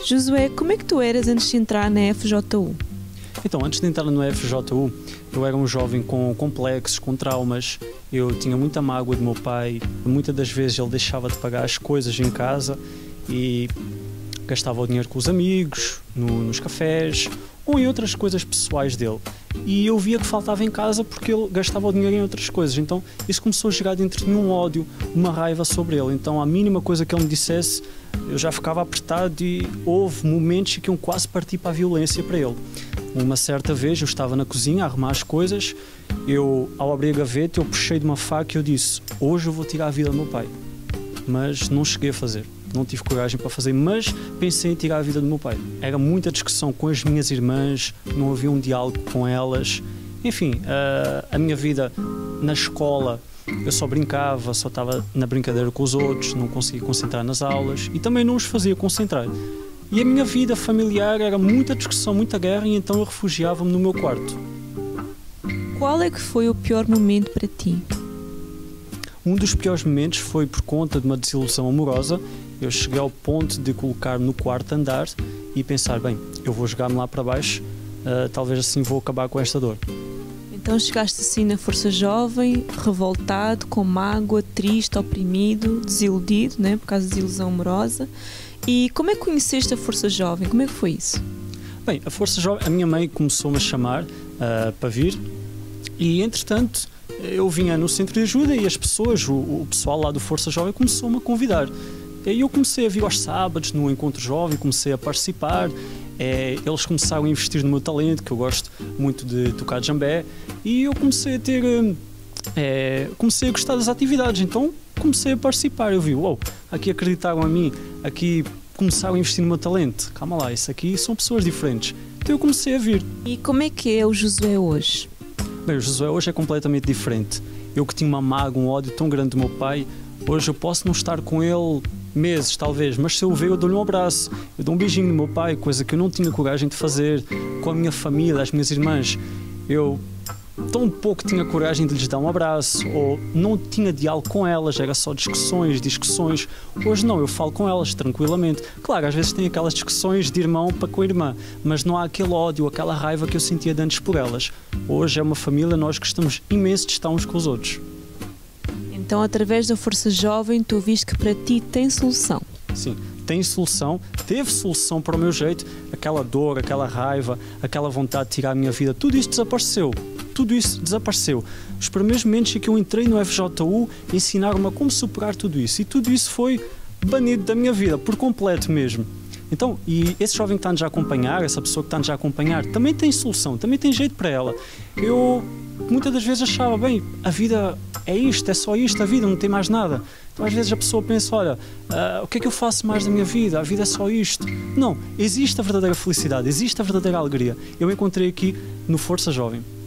Josué, como é que tu eras antes de entrar na FJU? Então, antes de entrar no FJU, eu era um jovem com complexos, com traumas. Eu tinha muita mágoa do meu pai. Muitas das vezes ele deixava de pagar as coisas em casa e gastava o dinheiro com os amigos, nos cafés ou em outras coisas pessoais dele. E eu via que faltava em casa porque ele gastava o dinheiro em outras coisas. Então isso começou a gerar dentro de mim um ódio, uma raiva sobre ele. Então a mínima coisa que ele me dissesse, eu já ficava apertado e houve momentos em que eu quase parti para a violência para ele. Uma certa vez eu estava na cozinha a arrumar as coisas, ao abrir a gaveta eu puxei de uma faca e eu disse: hoje eu vou tirar a vida do meu pai. Mas não cheguei a fazer. Não tive coragem para fazer, mas pensei em tirar a vida do meu pai. Era muita discussão com as minhas irmãs, não havia um diálogo com elas. Enfim, a minha vida na escola, eu só brincava, só estava na brincadeira com os outros, não conseguia concentrar nas aulas e também não os fazia concentrar. E a minha vida familiar era muita discussão, muita guerra, e então eu refugiava-me no meu quarto. Qual é que foi o pior momento para ti? Um dos piores momentos foi por conta de uma desilusão amorosa. Eu cheguei ao ponto de colocar-me no quarto andar e pensar, bem, eu vou jogar-me lá para baixo, talvez assim vou acabar com esta dor. Então chegaste assim na Força Jovem, revoltado, com mágoa, triste, oprimido, desiludido, né, por causa da desilusão amorosa. E como é que conheceste a Força Jovem? Como é que foi isso? Bem, a Força Jovem, a minha mãe começou-me a chamar para vir e, entretanto, eu vinha no centro de ajuda e as pessoas, o pessoal lá do Força Jovem começou-me a convidar. E aí eu comecei a vir aos sábados no Encontro Jovem, comecei a participar, eles começaram a investir no meu talento, que eu gosto muito de tocar djembé, e eu comecei a ter, comecei a gostar das atividades, então comecei a participar. Eu vi, uau, aqui acreditaram a mim, aqui começaram a investir no meu talento, calma lá, isso aqui são pessoas diferentes. Então eu comecei a vir. E como é que é o Josué hoje? Bem, o Josué hoje é completamente diferente. Eu que tinha uma mágoa, um ódio tão grande do meu pai, hoje eu posso não estar com ele meses, talvez, mas se eu ver, eu dou-lhe um abraço, eu dou um beijinho no meu pai, coisa que eu não tinha coragem de fazer com a minha família, as minhas irmãs. Eu tão pouco tinha coragem de lhes dar um abraço, ou não tinha diálogo com elas, era só discussões. Hoje não, eu falo com elas tranquilamente. Claro, às vezes tem aquelas discussões de irmão para com a irmã, mas não há aquele ódio, aquela raiva que eu sentia de antes por elas. Hoje é uma família, nós gostamos imenso de estar uns com os outros. Então, através da Força Jovem, tu viste que para ti tem solução. Sim, tem solução, teve solução para o meu jeito. Aquela dor, aquela raiva, aquela vontade de tirar a minha vida, tudo isso desapareceu. Tudo isso desapareceu. Os primeiros momentos em que eu entrei no FJU ensinaram-me a como superar tudo isso. E tudo isso foi banido da minha vida, por completo mesmo. Então, e esse jovem que está-nos a acompanhar, essa pessoa que está-nos a acompanhar, também tem solução, também tem jeito para ela. Eu muitas das vezes achava, bem, a vida é isto, é só isto, a vida não tem mais nada. Então às vezes a pessoa pensa, olha, o que é que eu faço mais da minha vida? A vida é só isto. Não, existe a verdadeira felicidade, existe a verdadeira alegria. Eu encontrei aqui no Força Jovem.